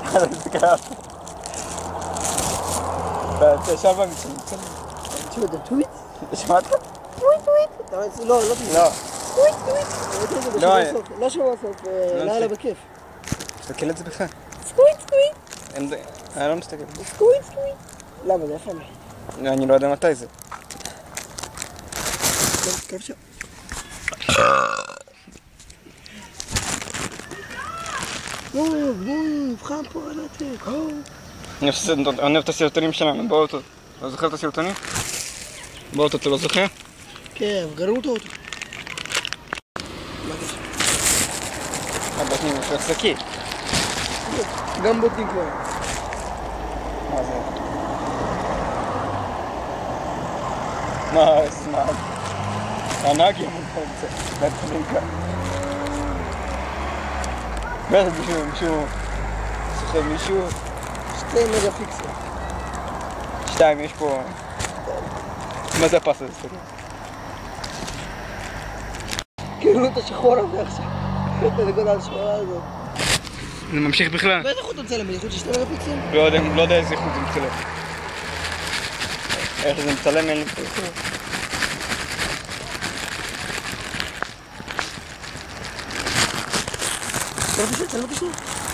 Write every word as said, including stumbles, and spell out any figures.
איזה קרב. ואתה ישר במצלם. תשמע, אתה טוויט? שמעת? טוויט טוויט. לא, לא טוויט. לא. טוויט טוויט. לא. לא שבוע סוף, לילה בכיף. תסתכל את זה בכלל. סקוויט סקוויט. אני לא מסתכל. סקוויט סקוויט. למה, זה יפה לי. אני לא יודע מתי זה. כיף שם. בואו, בואו, נבחן פה על העתק. אני אוהב את הסרטונים שלנו באוטו. לא זוכר את הסרטונים? באוטו אתה לא זוכר? כן, גררו את האוטו. הבוטנים יש לך שקי. גם בוטנים כבר. מה זה? מה, סנאג? הנהג ימות פה את זה. להתחילים כאן. בטח מישהו, מישהו... סוחב מישהו... שתי מגה פיקסל. שתיים, יש פה... מה זה הפס הזה? כאילו את השחור הזה עכשיו. את הנקודה השחורה הזאת. זה ממשיך בכלל? באיזה איכות אתה מצלם? איכות של שתי מגה פיקסל? לא יודע, לא יודע איזה איכות זה מצלם. איך זה מצלם אין לי פה. אתה לא פשוט, אתה לא פשוט.